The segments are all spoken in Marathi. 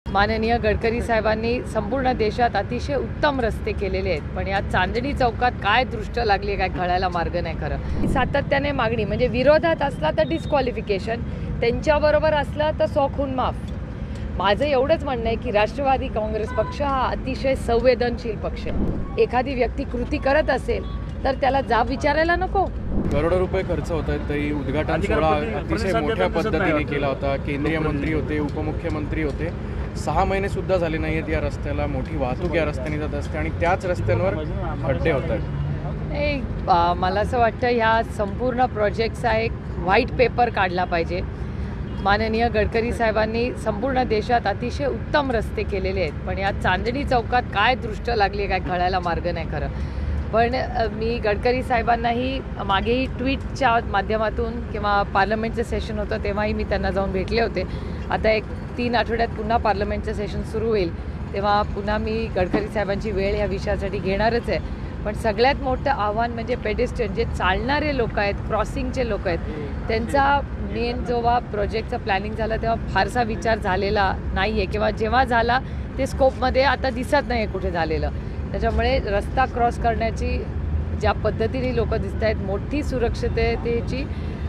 माननीय गडकरी साहेबांनी संपूर्ण देशात अतिशय उत्तम रस्ते केलेले आहेत, पण या चांदणी चौकात काय दृष्ट लागली काय कळायला मार्ग नाही. खरं सातत्याने मागणी म्हणजे विरोधात असला तर डिस्क्वालिफिकेशन, त्यांच्याबरोबर असला तर सौ खून माफ. माझं एवढंच म्हणणं आहे की राष्ट्रवादी काँग्रेस पक्ष हा अतिशय संवेदनशील पक्ष आहे. एखादी व्यक्ती कृती करत असेल तर त्याला जाब विचारायला नको. करोडो रुपये खर्च होत आहेत, तरी उद्घाटन सोहळा अतिशय मोठ्या पद्धतीने केला होता. केंद्रीय मंत्री होते, उपमुख्यमंत्री होते. 6 महिने सुद्धा झाले नाही आहेत या रस्त्याला. मोठी वाहतूक या रस्त्याने जात असते आणि त्याच रस्त्यांवर खड्डे होत आहेत. मला असं वाटतं ह्या संपूर्ण प्रोजेक्टचा एक व्हाईट पेपर काढला पाहिजे. माननीय गडकरी साहेबांनी संपूर्ण देशात अतिशय उत्तम रस्ते केलेले आहेत, पण या चांदणी चौकात काय दृष्ट लागली काय कळायला मार्ग नाही. खरं पण मी गडकरी साहेबांनाही मागेही ट्विटच्या माध्यमातून किंवा पार्लमेंटचं सेशन होतं तेव्हाही मी त्यांना जाऊन भेटले होते. आता एक 3 आठवड्यात पुन्हा पार्लमेंटचं सेशन सुरू होईल, तेव्हा पुन्हा मी गडकरी साहेबांची वेळ या विषयासाठी घेणारच आहे. पण सगळ्यात मोठं आव्हान म्हणजे पेडेस्ट्रियन जे चालणारे लोक आहेत, क्रॉसिंगचे लोक आहेत, त्यांचा मेन जेव्हा प्रोजेक्टचं प्लॅनिंग झालं तेव्हा फारसा विचार झालेला नाही आहे किंवा जेव्हा झाला ते स्कोपमध्ये आता दिसत नाही आहे कुठे झालेलं. त्याच्यामुळे रस्ता क्रॉस करण्याची ज्या पद्धतीने लोक दिसत आहेत, मोठी सुरक्षिततेची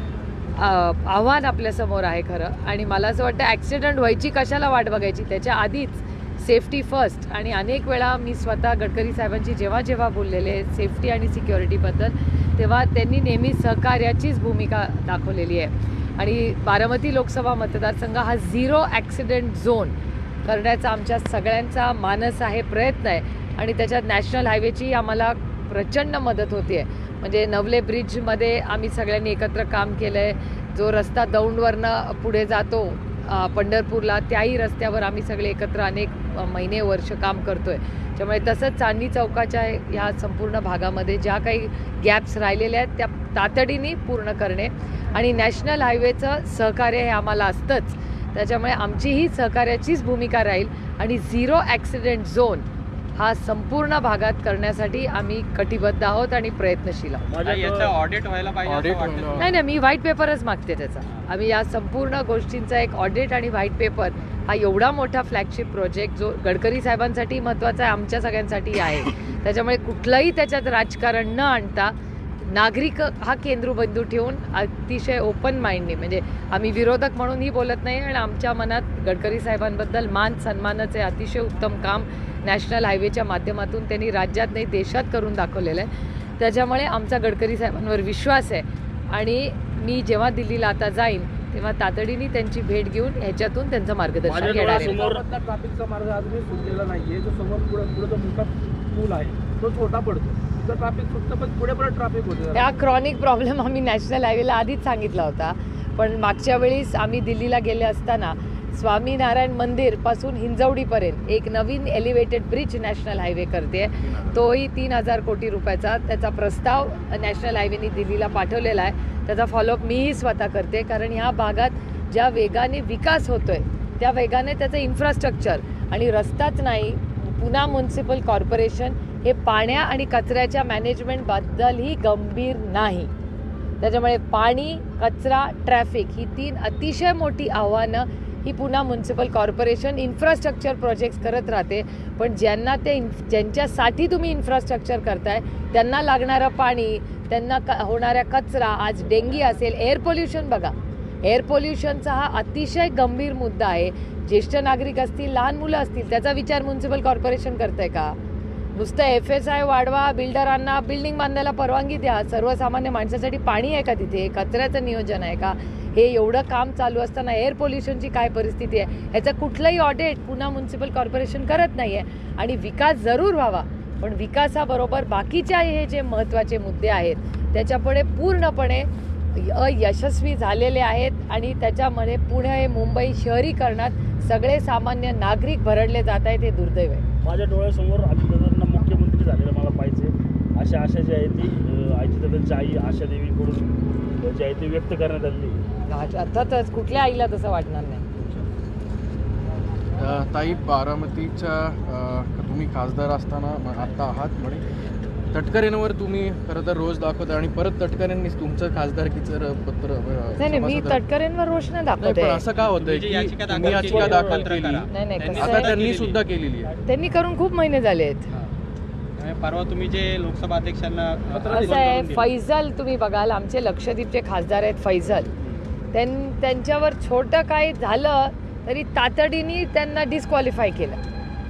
आव्हान आपल्यासमोर आहे खरं. आणि मला असं वाटतं ॲक्सिडेंट व्हायची कशाला वाट बघायची, त्याच्या आधीच सेफ्टी फर्स्ट. आणि अनेक वेळा मी स्वतः गडकरी साहेबांची जेव्हा बोललेले सेफ्टी आणि सिक्युरिटीबद्दल, तेव्हा त्यांनी नेहमी सहकार्याचीच भूमिका दाखवलेली आहे. आणि बारामती लोकसभा मतदारसंघ हा 0 ॲक्सिडेंट झोन करण्याचा आमच्या सगळ्यांचा मानस आहे, प्रयत्न आहे. आणि त्याच्यात नॅशनल हायवेची आम्हाला प्रचंड मदत होती आहे. म्हणजे नवले ब्रिजमध्ये आम्ही सगळ्यांनी एकत्र काम केलं आहे. जो रस्ता दौंडवरनं पुढे जातो पंढरपूरला, त्याही रस्त्यावर आम्ही सगळे एकत्र अनेक महिने वर्ष काम करतो आहे. त्यामुळे तसंच चांदणी चौकाच्या ह्या संपूर्ण भागामध्ये ज्या काही गॅप्स राहिलेल्या आहेत त्या तातडीने पूर्ण करणे आणि नॅशनल हायवेचं सहकार्य हे आम्हाला असतंच. त्याच्यामुळे आमचीही सहकार्याचीच भूमिका राहील आणि 0 ॲक्सिडेंट झोन हा संपूर्ण भागात करण्यासाठी आम्ही कटिबद्ध आहोत आणि प्रयत्नशील आहोत. याचं ऑडिट व्हायला पाहिजे. नाही, मी व्हाईट पेपरच मागते त्याचा. आम्ही या संपूर्ण गोष्टींचा एक ऑडिट आणि व्हाईट पेपर हा एवढा मोठा फ्लॅगशिप प्रोजेक्ट जो गडकरी साहेबांसाठी महत्त्वाचा आहे, आमच्या सगळ्यांसाठी आहे. त्याच्यामुळे कुठलंही त्याच्यात राजकारण न आणता नागरिक हा केंद्रबिंदू ठेवून अतिशय ओपन माइंडने, म्हणजे आम्ही विरोधक म्हणूनही बोलत नाही आणि आमच्या मनात गडकरी साहेबांबद्दल मान सन्मानच आहे. अतिशय उत्तम काम नॅशनल हायवेच्या माध्यमातून त्यांनी राज्यात नाही देशात करून दाखवलेलं आहे. त्याच्यामुळे आमचा गडकरी साहेबांवर विश्वास आहे आणि मी जेव्हा दिल्लीला आता जाईन तेव्हा तातडीने त्यांची भेट घेऊन ह्याच्यातून त्यांचं मार्गदर्शन घेणार आहे. ट्रॅफिकचा मार्ग अजूनही सुटलेला नाहीये. जो समोर पुढे जो मोठा पूल आहे तो छोटा पडतो, तिथं ट्रॅफिक सुटतं पण पुढे ट्रॅफिक होतं. त्या क्रॉनिक प्रॉब्लेम आम्ही नॅशनल हायवेला आधीच सांगितला होता. पण मागच्या वेळीस आम्ही दिल्लीला गेले असताना स्वामीनारायण मंदिरपासून हिंजवडीपर्यंत एक नवीन एलिव्हेटेड ब्रिज नॅशनल हायवे करते. तोही 3000 कोटी रुपयाचा त्याचा प्रस्ताव नॅशनल हायवेने दिल्लीला पाठवलेला आहे. त्याचा फॉलोअप मीही स्वतः करते, कारण ह्या भागात ज्या वेगाने विकास होतोय त्या वेगाने त्याचं इन्फ्रास्ट्रक्चर आणि रस्ताच नाही, पुणे म्युनिसिपल कॉर्पोरेशन हे पाण्या आणि कचऱ्याच्या मॅनेजमेंटबद्दलही गंभीर नाही. त्याच्यामुळे पाणी, कचरा, ट्रॅफिक ही 3 अतिशय मोठी आव्हानं ही Pune municipal corporation infrastructure projects करत राहते. पण ज्यांच्यासाठी तुम्ही इन्फ्रास्ट्रक्चर करताय त्यांना लागणारं पाणी, त्यांना होणाऱ्या कचरा, आज डेंगी असेल, एअर पोल्युशन बघा. एअर पोल्युशनचा हा अतिशय गंभीर मुद्दा आहे. ज्येष्ठ नागरिक असतील, लहान मुलं असतील, त्याचा विचार म्युनिसिपल कॉर्पोरेशन करतंय का? नुसतं FSI वाढवा, बिल्डरांना बिल्डिंग बांधायला परवानगी द्या, सर्वसामान्य माणसासाठी पाणी आहे का तिथे, कचऱ्याचं नियोजन आहे का? हे एवढं काम चालू असताना एअर पोल्युशनची काय परिस्थिती आहे ह्याचं कुठलंही ऑडिट पुणे म्युनिसिपल कॉर्पोरेशन करत नाही आहे. आणि विकास जरूर व्हावा, पण विकासाबरोबर बाकीचे हे जे महत्त्वाचे मुद्दे आहेत त्याच्यापुढे पूर्णपणे अयशस्वी झालेले आहेत आणि त्याच्यामध्ये पुणे, मुंबई शहरीकरणात सगळे सामान्य नागरिक भरडले जात आहेत. हे दुर्दैव आहे. माझ्या डोळ्यासमोर अजितदादांना मुख्यमंत्री झालेलं मला पाहिजे अशी आशा जी आहे ती अजितदादांची आई आशादेवीकडून जी आहे ती व्यक्त करण्यात आली. अर्थातच कुठल्या आईला तसं वाटणार नाही. ताई, बारामतीच्या तुम्ही खासदार असताना आत्ता आहात म्हणे तटकरेंवर तुम्ही खरं तर रोज दाखवता आणि परत तटकरेंनीच तुमचं खासदारकीचं पत्र नाही मी तटकरेंवर रोष नाही नाही, दाखवते. पण असं का होतंय जी की याचिका दाखल तुम्ही याचिका केली, दाखल पत्र केली करा. नाही कसं आता आहे, त्यांनी सुद्धा केलेली आहे. त्यांनी करून खूप महिने झाले आहेत. परवा तुम्ही जे लोकसभा अध्यक्षांना असं आहे, फैजल तुम्ही बघाल आमचे लक्षद्वीपचे खासदार आहेत फैजल, त्यांच्यावर छोटं काही झालं तरी तातडीने त्यांना डिस्क्वालिफाय केलं.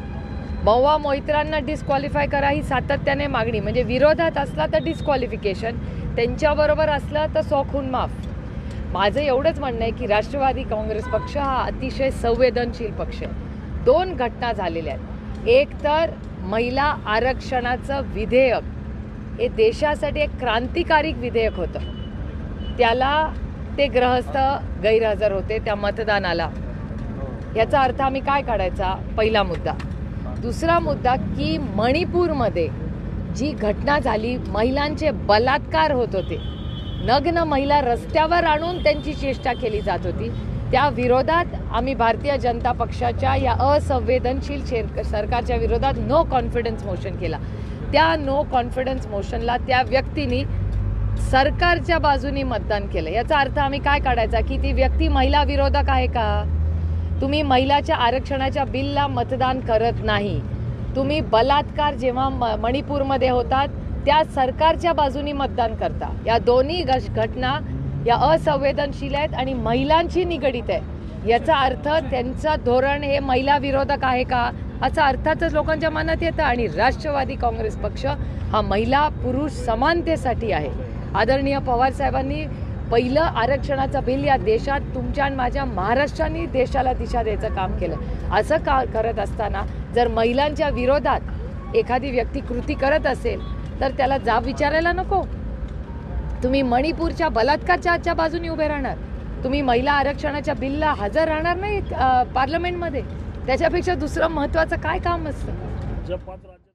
महुआ मोहित्रांना डिस्क्वालिफाय करा ही सातत्याने मागणी, म्हणजे विरोधात असला तर डिस्क्वालिफिकेशन, त्यांच्याबरोबर असलं तर सौखून माफ. माझं एवढंच म्हणणं आहे की राष्ट्रवादी काँग्रेस पक्ष हा अतिशय संवेदनशील पक्ष आहे. 2 घटना झालेल्या आहेत. एक तर महिला आरक्षणाचं विधेयक हे देशासाठी एक क्रांतिकारी विधेयक होतं, त्याला ते गृहस्थ गैरहजर होते त्या मतदानाला. याचा अर्थ आम्ही काय काढायचा, पहिला मुद्दा. दुसरा मुद्दा की मणिपूरमध्ये जी घटना झाली, महिलांचे बलात्कार होत होते, नग्न महिला रस्त्यावर आणून त्यांची चेष्टा केली जात होती, त्या विरोधात आम्ही भारतीय जनता पक्षाच्या या असंवेदनशील सरकारच्या विरोधात नो कॉन्फिडन्स मोशन केला. त्या नो कॉन्फिडन्स मोशनला त्या व्यक्तीने सरकारच्या बाजूनी मतदान केलं. याचा अर्थ आम्ही काय काढायचा की ती व्यक्ती महिला विरोधक आहे का? तुम्ही महिलाच्या आरक्षणाच्या बिलला मतदान करत नाही. तुम्ही बलात्कार जेव्हा मणिपूरमध्ये होतात त्या सरकारच्या बाजूनी मतदान करता. या दोन्ही घटना या असंवेदनशील आहेत आणि महिलांशी निगडीत आहे. याचा अर्थ त्यांचं धोरण हे महिला विरोधक आहे का असा अर्थातच लोकांच्या मनात येतं. आणि राष्ट्रवादी काँग्रेस पक्ष हा महिला पुरुष समानतेसाठी आहे. आदरणीय पवार साहेबांनी पहिलं आरक्षणाचं बिल या देशात तुमच्या आणि माझ्या महाराष्ट्राने देशाला दिशा द्यायचं काम केलं. असं का करत असताना जर महिलांच्या विरोधात एखादी व्यक्ती कृती करत असेल तर त्याला जाब विचारायला नको. तुम्ही मणिपूरच्या बलात्कारच्या बाजूने उभे राहणार, तुम्ही महिला आरक्षणाच्या बिलला हजर राहणार नाही पार्लमेंटमध्ये. त्याच्यापेक्षा दुसरं महत्त्वाचं काय काम असतं?